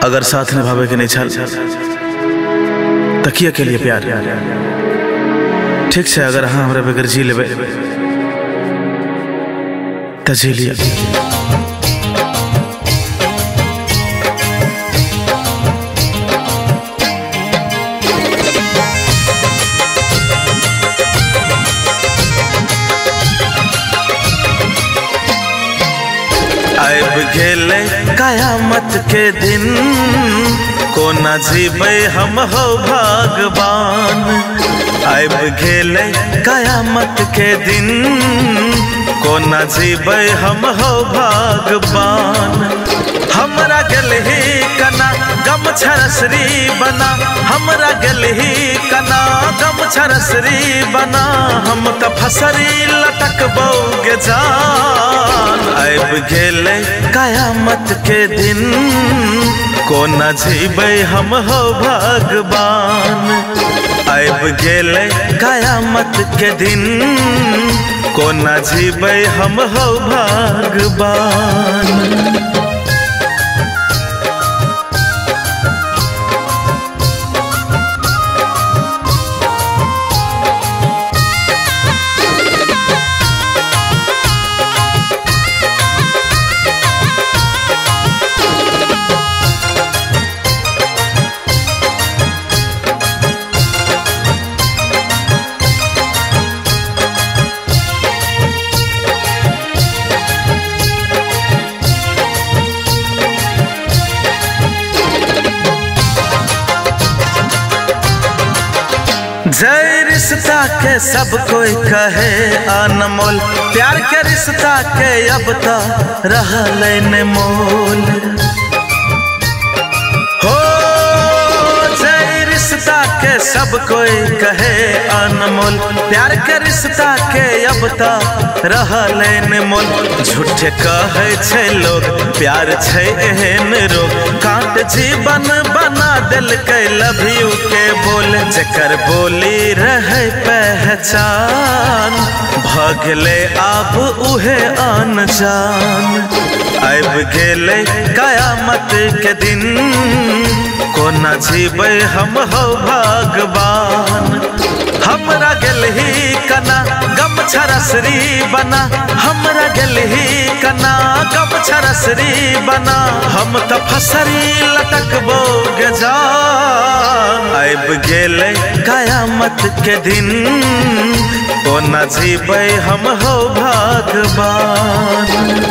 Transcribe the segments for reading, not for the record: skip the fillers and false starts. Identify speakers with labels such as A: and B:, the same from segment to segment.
A: अगर साथ निभावे के नहीं छल तकिया के लिए प्यार ठीक से अगर हाँ हमरा बगैर जी लेबे त जी लिया। आइब गेले कयामत के दिन को न जीबे हम हो भगवान। आइब गेले कयामत के दिन को न जीबे हम हो भगवान। हमरा गल ही कना गम छरसरी बना, हमरा गल ही कना गम छरसरी बना, हम त फसरी लटक बोगे जान। आइब गेले कयामत के दिन को न जीबे हम हो भगवान। आइब गेले कयामत के दिन को न जीबे हम हो भगवान। जय रिश्ता के सब कोई कहे अनमोल, प्यार के रिश्ता के अब तो रहले न मोल। हो जय रिश्ता के सब कोई कहे अनमोल, प्यार के रिश्ता के अब तो रहले न मोल। झूठे कहे छे लोग प्यार छे एहन रोग, कांट जीवन बना दिल के लव यू के बोल। जकर बोली रहे पहचान भगले आप उहे अनजान। आइब गेले कयामत के दिन को न जीबे हम हो भगवान। हमरा गल ही कना गम छरसरी बना, हमरा गल ही कना गम छरसरी बना, हम त फसरी लटक बोगे जान। आइब गेले कयामत के दिन को न जीबे हम हो भगवान।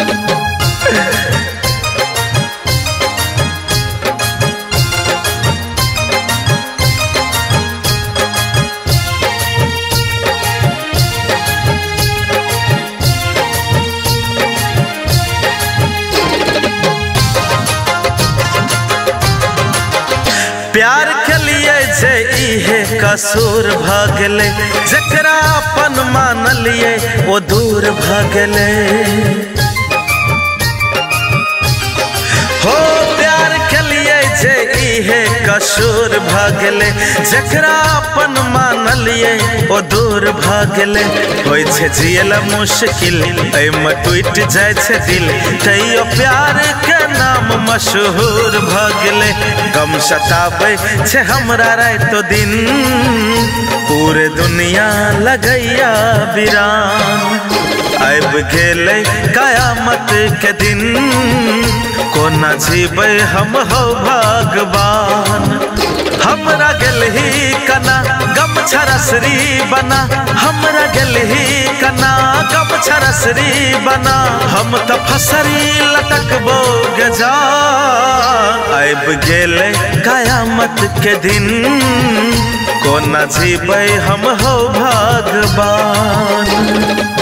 A: प्यार के लिए जे इहे कसूर भगले, जकरा अपन मान लिए वो दूर भगले। हो प्यार के लिए जे इहे कसूर भगले, जकरा अपन मान लिए वो दूर भगले। होय छे जियल मुश्किल एमे टूट जाय छे दिल, तैयो प्यार के नाम मशहूर भगले। गम सतावे छे हमरा रातो दिन, पूरे दुनिया लगैया वीरान। आइब गेले कयामत के दिन को न जीबे हम हो भगवान। हमरा गल ही कना गम छरसरी बना, हमरा गल ही कना गम छरसरी बना, हम त फसरी लटक बोगे जान। आइब गेले कयामत के दिन को न जीबे हम हो भगवान।